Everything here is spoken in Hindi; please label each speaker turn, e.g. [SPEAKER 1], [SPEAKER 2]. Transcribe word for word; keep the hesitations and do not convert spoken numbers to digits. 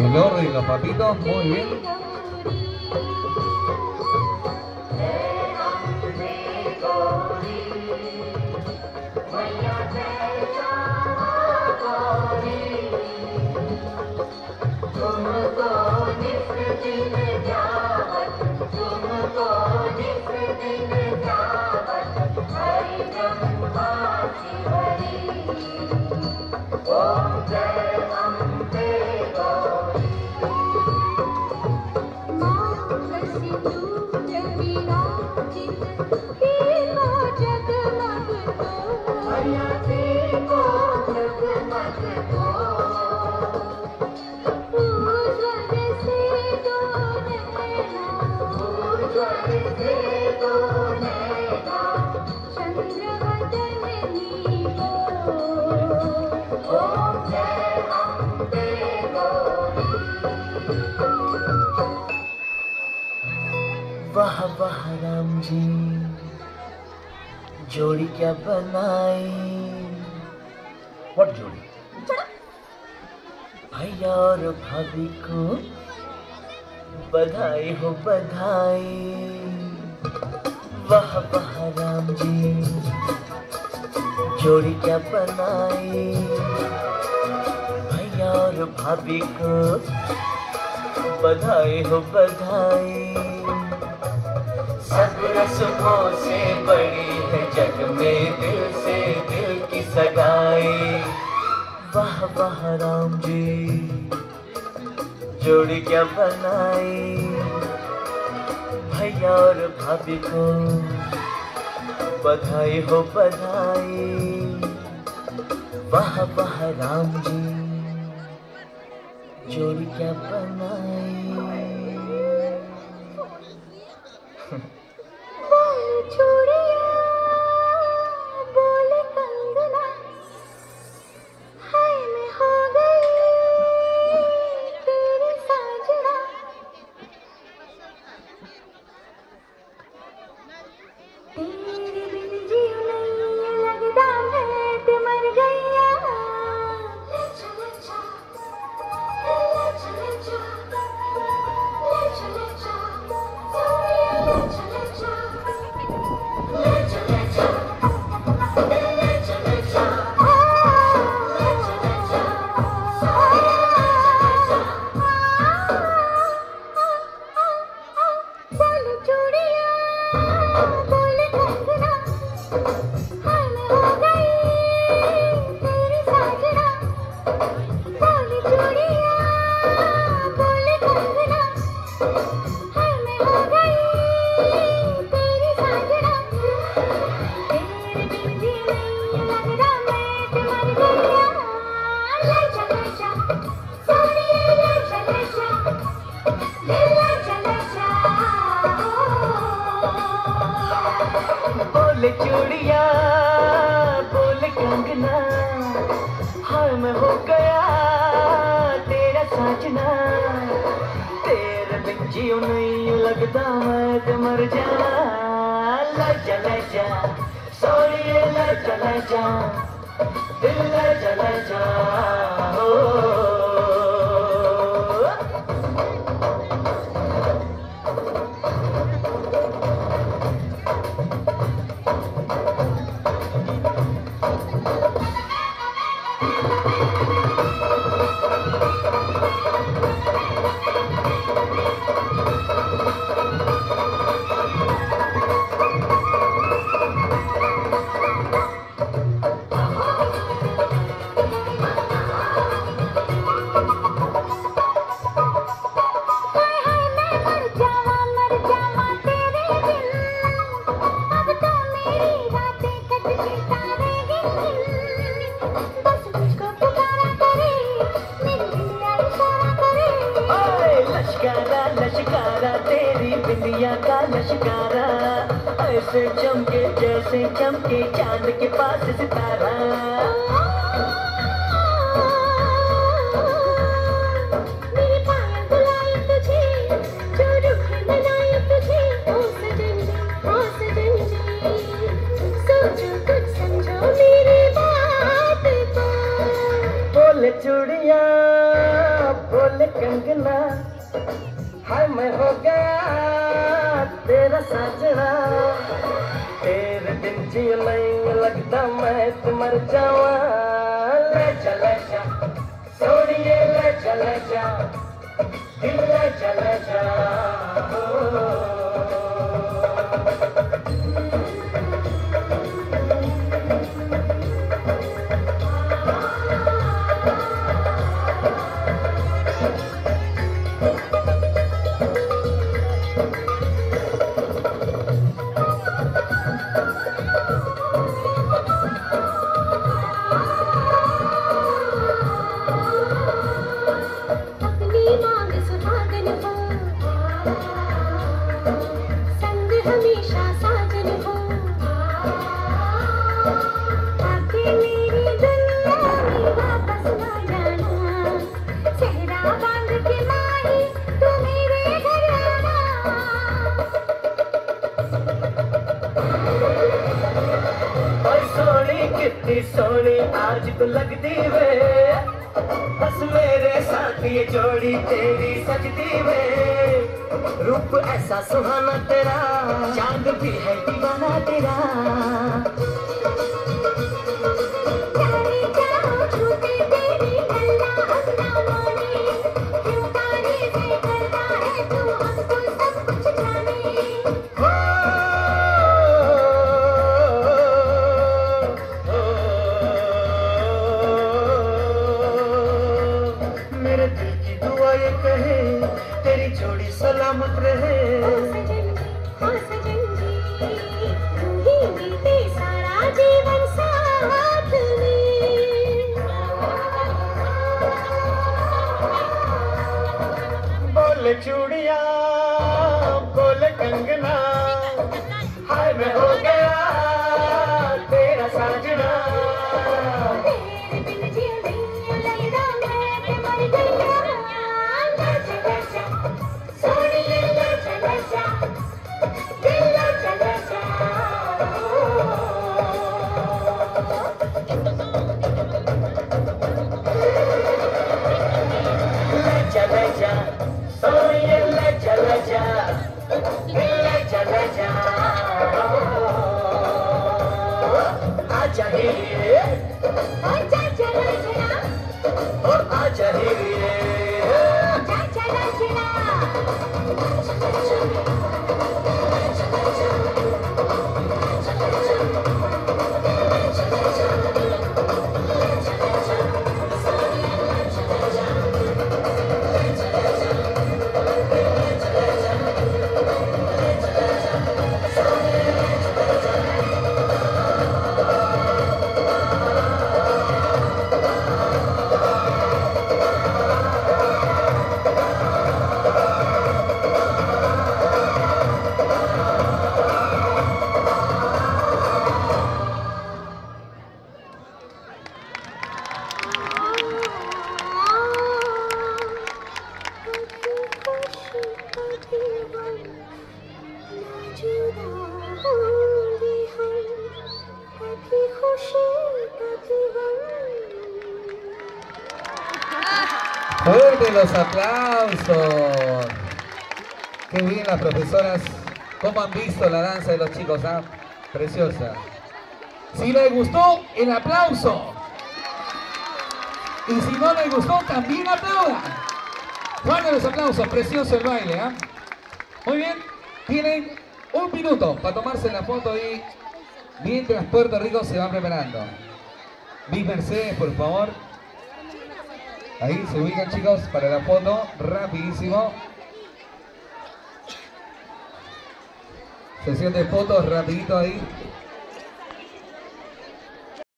[SPEAKER 1] El oro y los papitos, muy bien.
[SPEAKER 2] वाह वाह राम जी, जोड़ी क्या बनाई।
[SPEAKER 1] व्हाट जोड़ी?
[SPEAKER 2] भैया और भाभी को बधाई हो बधाई। वाह वाह राम जी, जोड़ी क्या बनाई। भैया और भाभी को बधाई हो बधाई। सब रस्मों से बड़ी है जग में दिल से दिल की सगाई। वाह वाह राम जी, जोड़ी क्या बनाई। भैया और भाभी को बधाई हो बधाई। वाह वाह राम जी, जोड़ी क्या बनाई। बोले चूड़िया बोले कंगना, हाय मैं हो गया तेरा साजना। तेरे बिन जियो नहीं लगता मैं तो मर जावा। लजा लजा सोनिए लजा लजा, दिल लजा लजा हो। लश्कारा लश्कारा तेरी बिंदिया का लश्कारा, ऐसे चमके जैसे चमके चांद के पास सितारा। मेरे पायल बुलाए तुझे, जो रुख बनाए तुझे, ओ सजन जी ओ सजन जी, सोचो कुछ समझो मेरी बात को। बोले चूड़िया बोले कंगना, हाय मैं हो गया तेरा साजना। तेरे बिन जी नहीं लगता मैं तो मर जावा। ले चले जा सोनिए ले चले जा, दिल ले चले जा। कितनी सोनी आज तो लगती वे, बस मेरे साथ ये जोड़ी तेरी सजती वे। रूप ऐसा सुहाना तेरा, चांद भी है दीवाना तेरा। तेरी जोड़ी सलामत रहे। ओ सजन जी, ओ सजन जी, तू ही बीते सारा जीवन साथ में। बोले चूड़िया बोले कंगना, हाय मैं हो गया तेरा साजना। चले जा सोनिए ले चले जा, ले चले जा। आजा हीरे आजा चला चला, ओ आजा हीरे आजा चला चला।
[SPEAKER 1] Fuerte los aplausos. Qué bien las profesoras. ¿Cómo han visto la danza de los chicos? ¿Ah? Preciosa. Si les gustó, el aplauso. Y si no les gustó, también aplaudan. Fuerte los aplausos. Precioso el baile. ¿Ah? Muy bien. Tienen un minuto para tomarse la foto y mientras Puerto Rico se va preparando. Miss Mercedes, por favor. Ahí se ubican, chicos, para la foto, rapidísimo. Sesión de fotos, rapidito ahí.